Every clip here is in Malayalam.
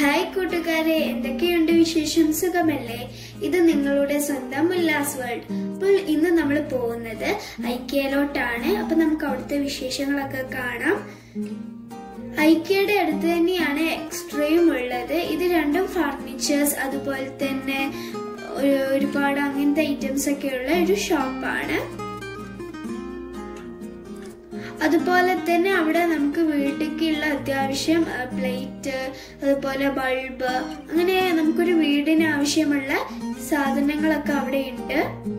ഹായ് കൂട്ടുകാരെ, എന്തൊക്കെയുണ്ട് വിശേഷം? സുഖമല്ലേ? ഇത് നിങ്ങളുടെ സ്വന്തം ഉല്ലാസ് വേൾഡ്. അപ്പോൾ ഇന്ന് നമ്മൾ പോകുന്നത് ഐക്യയിലോട്ടാണ്. അപ്പൊ നമുക്ക് അവിടുത്തെ വിശേഷങ്ങളൊക്കെ കാണാം. ഐക്യയുടെ അടുത്ത് തന്നെയാണ് എക്സ്ട്രയും ഉള്ളത്. ഇത് രണ്ടും ഫർണിച്ചേഴ്സ് അതുപോലെ തന്നെ ഒരുപാട് അങ്ങനത്തെ ഐറ്റംസ് ഒക്കെ ഉള്ള ഒരു ഷോപ്പാണ്. അതുപോലെ തന്നെ അവിടെ നമുക്ക് വീട്ടിലേക്കുള്ള അത്യാവശ്യം പ്ലേറ്റ്, അതുപോലെ ബൾബ്, അങ്ങനെ നമുക്കൊരു വീടിന് ആവശ്യമുള്ള സാധനങ്ങളൊക്കെ അവിടെ ഉണ്ട്.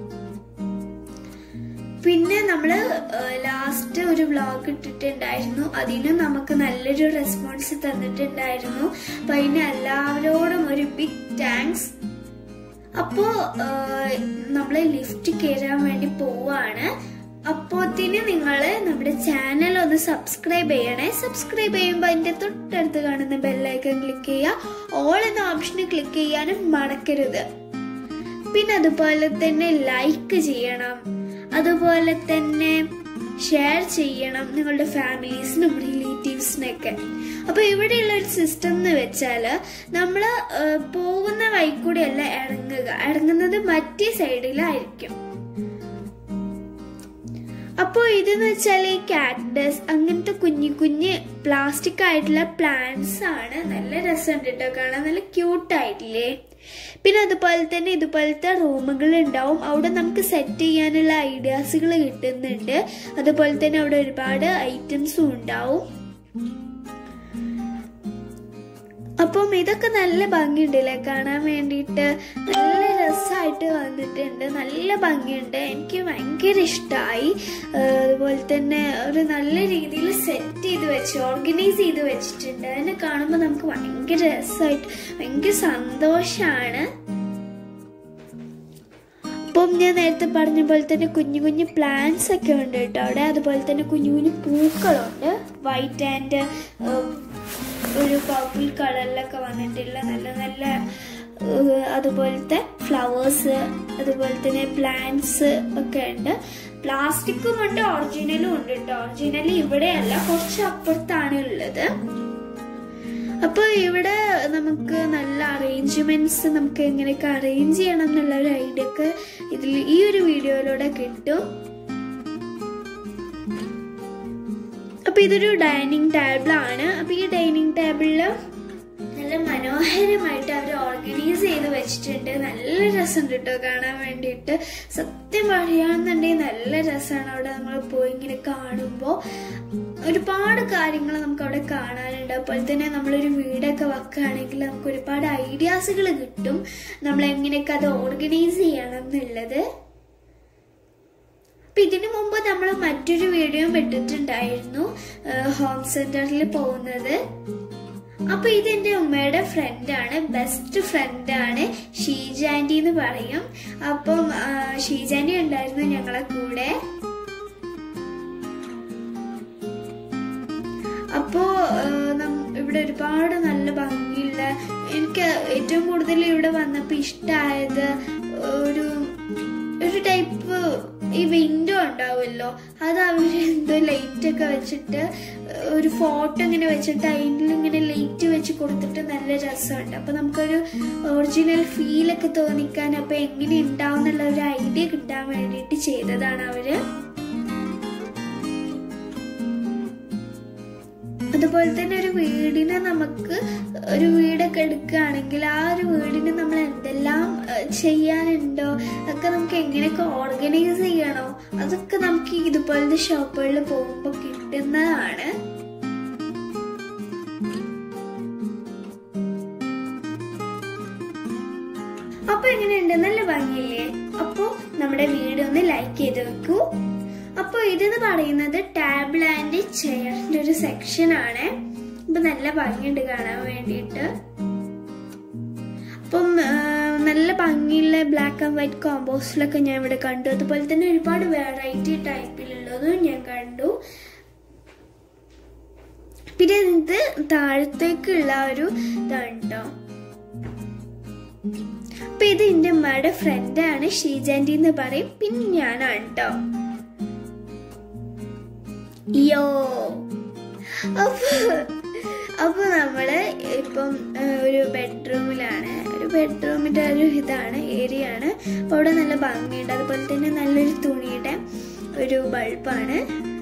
പിന്നെ നമ്മള് ലാസ്റ്റ് ഒരു വ്ലോഗ് ഇട്ടിട്ടുണ്ടായിരുന്നു. അതിന് നമുക്ക് നല്ലൊരു റെസ്പോൺസ് തന്നിട്ടുണ്ടായിരുന്നു. അപ്പൊ അതിന് എല്ലാവരോടും ഒരു ബിഗ് താങ്ക്സ്. അപ്പോ നമ്മള് ലിഫ്റ്റ് കയറാൻ വേണ്ടി പോവാണ്. അപ്പോത്തിന് നിങ്ങള് നമ്മുടെ ചാനൽ ഒന്ന് സബ്സ്ക്രൈബ് ചെയ്യണേ. സബ്സ്ക്രൈബ് ചെയ്യുമ്പോൾ അതിന്റെ തൊട്ടടുത്ത് കാണുന്ന ബെല്ലൈക്കൺ ക്ലിക്ക് ചെയ്യുക. ഓൾ എന്ന ഓപ്ഷന് ക്ലിക്ക് ചെയ്യാനും മറക്കരുത്. പിന്നെ അതുപോലെ തന്നെ ലൈക്ക് ചെയ്യണം, അതുപോലെ തന്നെ ഷെയർ ചെയ്യണം നിങ്ങളുടെ ഫാമിലീസിനും റിലേറ്റീവ്സിനൊക്കെ. അപ്പൊ ഇവിടെയുള്ള ഒരു സിസ്റ്റം എന്ന് വെച്ചാല് നമ്മള് പോകുന്ന വഴിക്കൂടെയല്ല ഇറങ്ങുന്നത് മറ്റേ സൈഡിലായിരിക്കും. അപ്പോ ഇതെന്ന് വെച്ചാൽ ഈ കാക്ടസ് അങ്ങനത്തെ കുഞ്ഞു പ്ലാസ്റ്റിക് ആയിട്ടുള്ള പ്ലാന്റ്സ് ആണ്. നല്ല രസമുണ്ട് കേട്ടോ കാണാൻ, നല്ല ക്യൂട്ട് ആയിട്ടില്ലേ? പിന്നെ അതുപോലെ തന്നെ ഇതുപോലത്തെ റൂമുകൾ ഉണ്ടാവും. അവിടെ നമുക്ക് സെറ്റ് ചെയ്യാനുള്ള ഐഡിയാസുകൾ കിട്ടുന്നുണ്ട്. അതുപോലെ തന്നെ അവിടെ ഒരുപാട് ഐറ്റംസും ഉണ്ടാവും. അപ്പം ഇതൊക്കെ നല്ല ഭംഗിയുണ്ടല്ലേ കാണാൻ വേണ്ടിയിട്ട്. നല്ല രസമായിട്ട് വന്നിട്ടുണ്ട്, നല്ല ഭംഗിയുണ്ട്. എനിക്ക് ഭയങ്കര ഇഷ്ടമായി. അതുപോലെ തന്നെ ഒരു നല്ല രീതിയിൽ സെറ്റ് ചെയ്ത് ഓർഗനൈസ് ചെയ്ത് വെച്ചിട്ടുണ്ട്. അതിനെ കാണുമ്പോൾ നമുക്ക് ഭയങ്കര രസമായിട്ട് ഭയങ്കര സന്തോഷമാണ്. അപ്പം ഞാൻ നേരത്തെ പറഞ്ഞ പോലെ തന്നെ കുഞ്ഞു പ്ലാന്റ്സ് ഒക്കെ ഉണ്ട് കേട്ടോ അവിടെ. അതുപോലെ തന്നെ കുഞ്ഞു പൂക്കളുണ്ട്. വൈറ്റ് ആൻഡ് ഒരു പർപ്പിൾ കളറിലൊക്കെ വന്നിട്ടുള്ള നല്ല അതുപോലത്തെ ഫ്ലവേഴ്സ്, അതുപോലെ തന്നെ പ്ലാന്റ്സ് ഒക്കെ ഉണ്ട്. പ്ലാസ്റ്റിക്കും ഉണ്ട്, ഒറിജിനലും ഉണ്ട് കേട്ടോ. ഒറിജിനലി ഇവിടെയല്ല, കുറച്ച് അപ്പുറത്താണ് ഉള്ളത്. അപ്പൊ ഇവിടെ നമുക്ക് നല്ല അറേഞ്ച്മെന്റ്സ് നമുക്ക് എങ്ങനെയൊക്കെ അറേഞ്ച് ചെയ്യണം എന്നുള്ള ഒരു ഐഡിയ ഒക്കെ ഈ ഒരു വീഡിയോയിലൂടെ കിട്ടും. അപ്പൊ ഇതൊരു ഡൈനിങ് ടേബിൾ ആണ്. അപ്പൊ ഈ ഡൈനിങ് ടേബിളില് നല്ല മനോഹരമായിട്ട് അവർ ഓർഗനൈസ് ചെയ്ത് വെച്ചിട്ടുണ്ട്. നല്ല രസമുണ്ട് കേട്ടോ കാണാൻ വേണ്ടിയിട്ട്. സത്യം പറയുകയാണെന്നുണ്ടെങ്കിൽ നല്ല രസമാണ്. അവിടെ നമ്മൾ പോയി ഇങ്ങനെ കാണുമ്പോൾ ഒരുപാട് കാര്യങ്ങൾ നമുക്ക് അവിടെ കാണാനുണ്ട്. അതുപോലെ തന്നെ നമ്മളൊരു വീടൊക്കെ വെക്കുകയാണെങ്കിൽ നമുക്ക് ഒരുപാട് ഐഡിയാസുകൾ കിട്ടും, നമ്മൾ എങ്ങനെയൊക്കെ അത് ഓർഗനൈസ് ചെയ്യണം എന്നുള്ളത്. അപ്പൊ ഇതിനു മുമ്പ് നമ്മൾ മറ്റൊരു വീഡിയോ ഇട്ടിട്ടുണ്ടായിരുന്നു, ഹോം സെന്ററിൽ പോകുന്നത്. അപ്പൊ ഇത് എന്റെ ഉമ്മയുടെ ഫ്രണ്ടാണ്, ബെസ്റ്റ് ഫ്രണ്ടാണ്, ഷീജാൻറ്റി എന്ന് പറയും. അപ്പം ഷീജാൻറ്റി ഉണ്ടായിരുന്നു ഞങ്ങളെ കൂടെ. അപ്പോ ഇവിടെ ഒരുപാട് നല്ല ഭംഗിയുള്ള, എനിക്ക് ഏറ്റവും കൂടുതൽ ഇവിടെ വന്നപ്പോ ഇഷ്ടമായത് ഒരു ടൈപ്പ് ഈ വിൻഡോ ഉണ്ടാവുമല്ലോ, അത് അവര് എന്തോ ലൈറ്റ് ഒക്കെ വെച്ചിട്ട് ഒരു ഫോട്ടോ ഇങ്ങനെ വെച്ചിട്ട് അതിൽ ഇങ്ങനെ ലൈറ്റ് വെച്ച് കൊടുത്തിട്ട് നല്ല രസമുണ്ട്. അപ്പൊ നമുക്കൊരു ഒറിജിനൽ ഫീലൊക്കെ തോന്നിക്കാൻ, അപ്പൊ എങ്ങനെ ഉണ്ടാവും എന്നുള്ള ഒരു ഐഡിയ കിട്ടാൻ വേണ്ടിയിട്ട് ചെയ്തതാണ് അവര്. അതുപോലെ തന്നെ ഒരു വീടിന് നമുക്ക് ഒരു വീടൊക്കെ എടുക്കുകയാണെങ്കിൽ ആ ഒരു വീടിന് നമ്മൾ എന്തെല്ലാം ചെയ്യാനുണ്ടോ ഒക്കെ നമുക്ക് എങ്ങനെയൊക്കെ ഓർഗനൈസ് ചെയ്യണോ അതൊക്കെ നമുക്ക് ഇതുപോലത്തെ ഷോപ്പുകളിൽ പോകുമ്പോൾ കിട്ടുന്നതാണ്. അപ്പൊ എങ്ങനെയുണ്ട്? നല്ല ഭംഗിയില്ലേ? അപ്പൊ നമ്മുടെ വീഡിയോ ഒന്ന് ലൈക്ക് ചെയ്ത് വെക്കൂ. അപ്പൊ ഇതെന്ന് പറയുന്നത് ടേബിൾ ആൻഡ് ചെയറിന്റെ ഒരു സെക്ഷൻ ആണ്. അപ്പൊ നല്ല ഭംഗിയുണ്ട് കാണാൻ വേണ്ടിയിട്ട്. അപ്പം നല്ല ഭംഗിയുള്ള ബ്ലാക്ക് ആൻഡ് വൈറ്റ് കോമ്പോസിലൊക്കെ ഞാൻ ഇവിടെ കണ്ടു. അതുപോലെ തന്നെ ഒരുപാട് വെറൈറ്റി ടൈപ്പിലുള്ളതും ഞാൻ കണ്ടു. പിന്നെ ഇത് താഴത്തേക്കുള്ള ഒരു ഇതാണ് കേട്ടോ. അപ്പൊ ഇത് എന്റെ ഉമ്മയുടെ ഫ്രണ്ടാണ്, ഷീജാൻറ്റി എന്ന് പറയും. പിന്നെ ഞാനാണ് കേട്ടോ. യോ, അപ്പോൾ നമ്മൾ ഇപ്പം ഒരു ബെഡ്റൂമിലാണ്. ഒരു ബെഡ്റൂമിൻ്റെ ഒരു ഇതാണ്, ഏരിയ ആണ്. അപ്പോൾ അവിടെ നല്ല ഭംഗിയുണ്ട്. അതുപോലെ തന്നെ നല്ലൊരു തുണിയുടെ ഒരു ബൾബാണ്.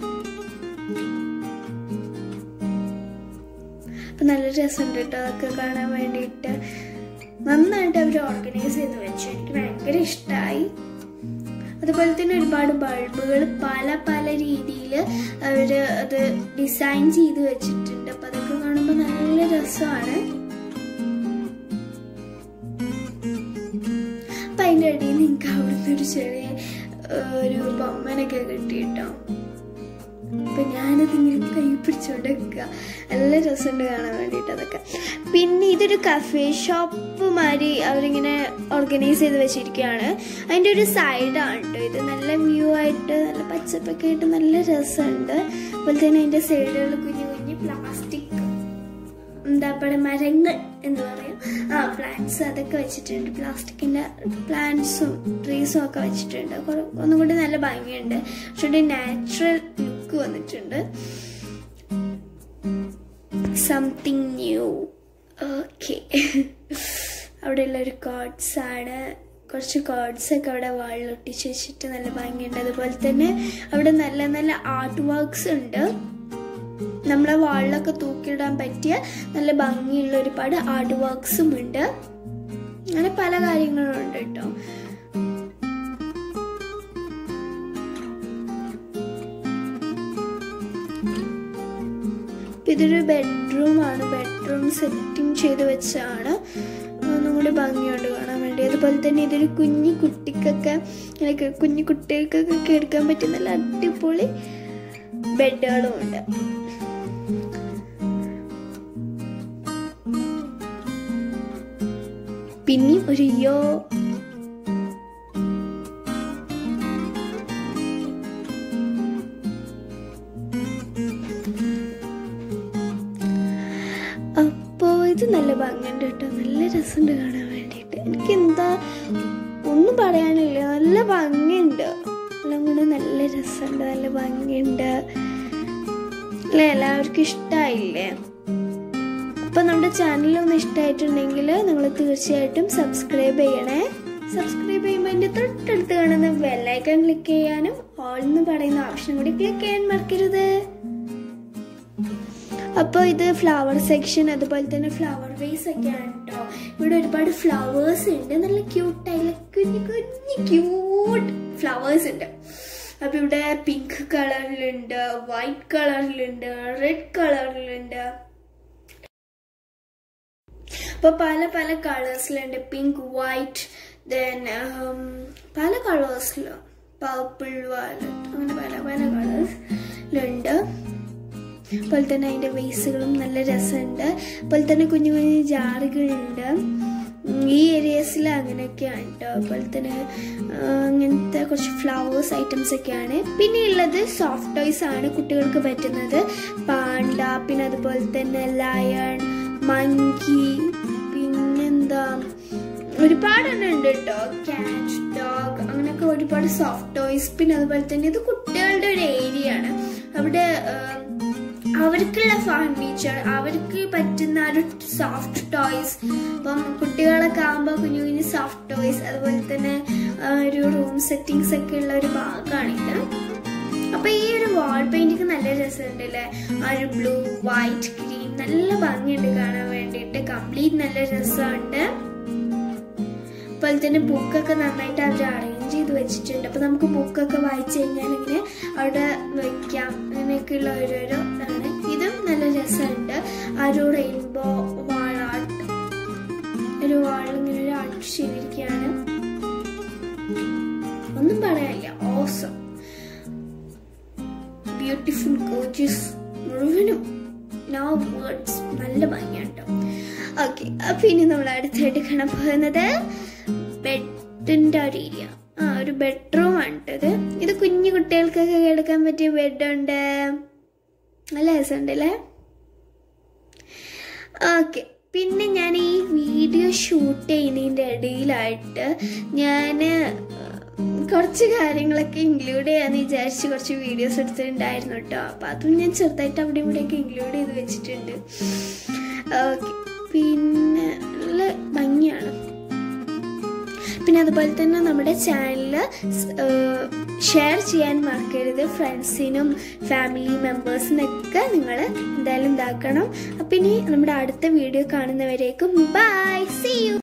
അപ്പം നല്ല രസമുണ്ട് കേട്ടോ അതൊക്കെ കാണാൻ വേണ്ടിയിട്ട്. നന്നായിട്ട് അവർ ഓർഗനൈസ് ചെയ്ത് വെച്ചു. എനിക്ക് ഭയങ്കര ഇഷ്ടമായി. അതുപോലെ തന്നെ ഒരുപാട് ബൾബുകൾ പല പല രീതിയിൽ അവർ അത് ഡിസൈൻ ചെയ്ത് വെച്ചിട്ടുണ്ട്. അപ്പം അതൊക്കെ കാണുമ്പോൾ നല്ല രസമാണ്. അപ്പം അതിൻ്റെ ഇടയിൽ നിങ്ങൾക്ക് അവിടുന്ന് ഒരു ചെറിയ ഒരു ബൊമ്മനൊക്കെ കിട്ടി കേട്ടോ. അപ്പം ഞാനതിങ്ങനെ കൈ പിടിച്ചുകൊണ്ട് വെക്കുക. നല്ല രസമുണ്ട് കാണാൻ വേണ്ടിയിട്ട് അതൊക്കെ. പിന്നെ ഇതൊരു കഫേ ഷോപ്പ് മാതിരി അവരിങ്ങനെ ഓർഗനൈസ് ചെയ്ത് വെച്ചിരിക്കുകയാണ്. അതിൻ്റെ ഒരു സൈഡാണ് കേട്ടോ ഇത്. നല്ല വ്യൂ ആയിട്ട് നല്ല പച്ചപ്പൊക്കെ ആയിട്ട് നല്ല രസമുണ്ട്. അതുപോലെ തന്നെ അതിൻ്റെ സൈഡുകൾ കുഞ്ഞു കുഞ്ഞു പ്ലാസ്റ്റിക് എന്താ പറയുക മരങ്ങൾ എന്ന് പറയും, പ്ലാന്റ്സ് അതൊക്കെ വെച്ചിട്ടുണ്ട്. പ്ലാസ്റ്റിക്കിൻ്റെ പ്ലാന്റ്സും ട്രീസും ഒക്കെ വെച്ചിട്ടുണ്ട്. ഒന്നും കൂടി നല്ല ഭംഗിയുണ്ട്. പക്ഷേ ഒരു നാച്ചുറൽ ലുക്ക് വന്നിട്ടുണ്ട്. Something new. ഓക്കെ, അവിടെയുള്ള ഒരു കോഡ്സ് ആണ്. കുറച്ച് കോഡ്സൊക്കെ അവിടെ വാളിൽ ഒട്ടിച്ച് വെച്ചിട്ട് നല്ല ഭംഗിയുണ്ട്. അതുപോലെ തന്നെ അവിടെ നല്ല നല്ല ആർട്ട് വർക്ക്സ് ഉണ്ട്. നമ്മളെ വാളിലൊക്കെ തൂക്കിയിടാൻ പറ്റിയ നല്ല ഭംഗിയുള്ള ഒരുപാട് ആർട്ട് വർക്ക്സും ഉണ്ട്. അങ്ങനെ പല കാര്യങ്ങളും ഉണ്ട് കേട്ടോ. ഇതൊരു ബെഡ്റൂമാണ്. ബെഡ്റൂം സെറ്റിംഗ് ചെയ്ത് വെച്ചാണ്. ഒന്നും കൂടി ഭംഗിയുണ്ട് കാണാൻ വേണ്ടി. അതുപോലെ തന്നെ ഇതൊരു കുഞ്ഞു കുട്ടിക്കൊക്കെ കുഞ്ഞു കുട്ടികൾക്കൊക്കെ എടുക്കാൻ പറ്റിയ നല്ല അടിപൊളി ബെഡുകളും ഉണ്ട്. പിന്നെയും ഒരു അപ്പോൾ ഇത് നല്ല ഭംഗിയുണ്ട് കേട്ടോ. നല്ല രസമുണ്ട് കാണാൻ വേണ്ടിയിട്ട്. എനിക്കെന്താ ഒന്നും പറയാനില്ല. നല്ല ഭംഗിയുണ്ട്. എല്ലാം കൂടെ നല്ല രസമുണ്ട്, നല്ല ഭംഗിയുണ്ട് അല്ലേ? എല്ലാവർക്കും ഇഷ്ടമായില്ലേ? അപ്പോൾ നമ്മുടെ ചാനലൊന്ന് ഇഷ്ടമായിട്ടുണ്ടെങ്കിൽ നിങ്ങൾ തീർച്ചയായിട്ടും സബ്സ്ക്രൈബ് ചെയ്യണേ. സബ്സ്ക്രൈബ് ചെയ്യുമ്പോൾ അതിൻ്റെ തൊട്ടടുത്ത് കാണുന്ന ബെല്ലൈക്കൺ ക്ലിക്ക് ചെയ്യാനും ഓൾ എന്ന് പറയുന്ന ഓപ്ഷൻ കൂടി ക്ലിക്ക് ചെയ്യാൻ മറക്കരുത്. അപ്പോൾ ഇത് ഫ്ലവർ സെക്ഷൻ, അതുപോലെ തന്നെ ഫ്ലവർ വേസ് ഒക്കെയാണ് കേട്ടോ. ഇവിടെ ഒരുപാട് ഫ്ലവേഴ്സ് ഉണ്ട്. നല്ല ക്യൂട്ടായിട്ടുള്ള കുഞ്ഞു കുഞ്ഞു ക്യൂട്ട് ഫ്ലവേഴ്സ് ഉണ്ട്. അപ്പോൾ ഇവിടെ പിങ്ക് കളറിലുണ്ട്, വൈറ്റ് കളറിലുണ്ട്, റെഡ് കളറിലുണ്ട്. അപ്പോൾ പല പല കളേഴ്സിലുണ്ട്. പിങ്ക്, വൈറ്റ്, ദെൻ പല കളേഴ്സിലും പർപ്പിൾ, വയലറ്റ്, അങ്ങനെ പല പല കളേഴ്സിലുണ്ട്. അതുപോലെ തന്നെ അതിൻ്റെ വേസുകളും നല്ല രസമുണ്ട്. അതുപോലെ തന്നെ കുഞ്ഞു കുഞ്ഞു ജാറുകളുണ്ട്. ഈ ഏരിയസിൽ അങ്ങനെയൊക്കെയാണ് കേട്ടോ. അതുപോലെ തന്നെ അങ്ങനത്തെ കുറച്ച് ഫ്ലവേഴ്സ് ഐറ്റംസ് ഒക്കെയാണ്. പിന്നെ ഉള്ളത് സോഫ്റ്റ് ടോയ്സ് ആണ് കുട്ടികൾക്ക് പറ്റുന്നത്. പാണ്ട, പിന്നെ അതുപോലെ തന്നെ ലയൺ, മങ്കി, പിന്നെന്താ ഒരുപാടെണ്ണം ഉണ്ട് കേട്ടോ. ക്യാറ്റ്, ഡോഗ്, അങ്ങനെയൊക്കെ ഒരുപാട് സോഫ്റ്റ് ടോയ്സ്. പിന്നെ അതുപോലെ തന്നെ ഇത് കുട്ടികളുടെ ഒരു ഏരിയ ആണ്. അവിടെ അവർക്കുള്ള ഫർണിച്ചർ, അവർക്ക് പറ്റുന്ന ഒരു സോഫ്റ്റ് ടോയ്സ്. അപ്പം കുട്ടികളൊക്കെ ആകുമ്പോൾ കുഞ്ഞു കുഞ്ഞു സോഫ്റ്റ് ടോയ്സ്, അതുപോലെ തന്നെ ഒരു റൂം സെറ്റിങ്സ് ഒക്കെ ഉള്ള ഒരു ഭാഗമാണിത്. അപ്പൊ ഈ ഒരു വാൾ പെയിന്റിങ് നല്ല രസമുണ്ട് അല്ലേ? ആ ഒരു ബ്ലൂ, വൈറ്റ്, ഗ്രീൻ നല്ല ഭംഗിയുണ്ട് കാണാൻ വേണ്ടിയിട്ട്. കംപ്ലീറ്റ് നല്ല രസമുണ്ട്. അതുപോലെ തന്നെ ബുക്കൊക്കെ നന്നായിട്ട് അവർ അറേഞ്ച് ചെയ്ത് വെച്ചിട്ടുണ്ട്. അപ്പൊ നമുക്ക് ബുക്കൊക്കെ വായിച്ചു കഴിഞ്ഞാൽ ഇങ്ങനെ അവിടെ വെക്കാം. അങ്ങനെയൊക്കെയുള്ള ഓരോരോ ഇതാണ്. ഇതും നല്ല രസമുണ്ട്. ആ ഒരു റെയിൻബോ വാൾ ആർട്ട്, ഒരു വാൾ ഇങ്ങനെ ഒരു ആർട്ട് ചെയ്തിരിക്കുകയാണ്. ഒന്നും പറയാനില്ല. ഓസം, ബ്യൂട്ടിഫുൾ, ഗോർജിയസ്, മുഴുവനും നോ വേർഡ്സ്. നല്ല ഭംഗിയാണ് കേട്ടോ. ഓക്കെ, അപ്പൊ ഇനി നമ്മൾ അടുത്തായിട്ട് കാണാൻ പോകുന്നത് ബെഡിന്റെ ഒരു ഏരിയ. ഒരു ബെഡ്റൂം ആണിട്ടത്. ഇത് കുഞ്ഞു കുട്ടികൾക്കൊക്കെ കിടക്കാൻ പറ്റിയ ബെഡുണ്ട്. നല്ല രസമുണ്ട് അല്ലേ? ഓക്കെ, പിന്നെ ഞാൻ ഈ വീഡിയോ ഷൂട്ട് ചെയ്യുന്നതിൻ്റെ ഇടയിലായിട്ട് ഞാൻ കുറച്ച് കാര്യങ്ങളൊക്കെ ഇൻക്ലൂഡ് ചെയ്യാന്ന് വിചാരിച്ച് കുറച്ച് വീഡിയോസ് എടുത്തിട്ടുണ്ടായിരുന്നു കേട്ടോ. അപ്പം അതും ഞാൻ ചെറുതായിട്ട് അവിടെ ഇവിടെയൊക്കെ ഇൻക്ലൂഡ് ചെയ്ത് വെച്ചിട്ടുണ്ട്. ഓക്കെ, പിന്നെ നല്ല ഭംഗിയാണ്. പിന്നെ അതുപോലെ തന്നെ നമ്മുടെ ചാനൽ ഷെയർ ചെയ്യാൻ മറക്കരുത്. ഫ്രണ്ട്സിനും ഫാമിലി മെമ്പേഴ്സിനൊക്കെ നിങ്ങൾ എന്തായാലും ഇതാക്കണം. അപ്പം ഇനി നമ്മുടെ അടുത്ത വീഡിയോ കാണുന്നവരേക്കും ബൈ, സീ യു.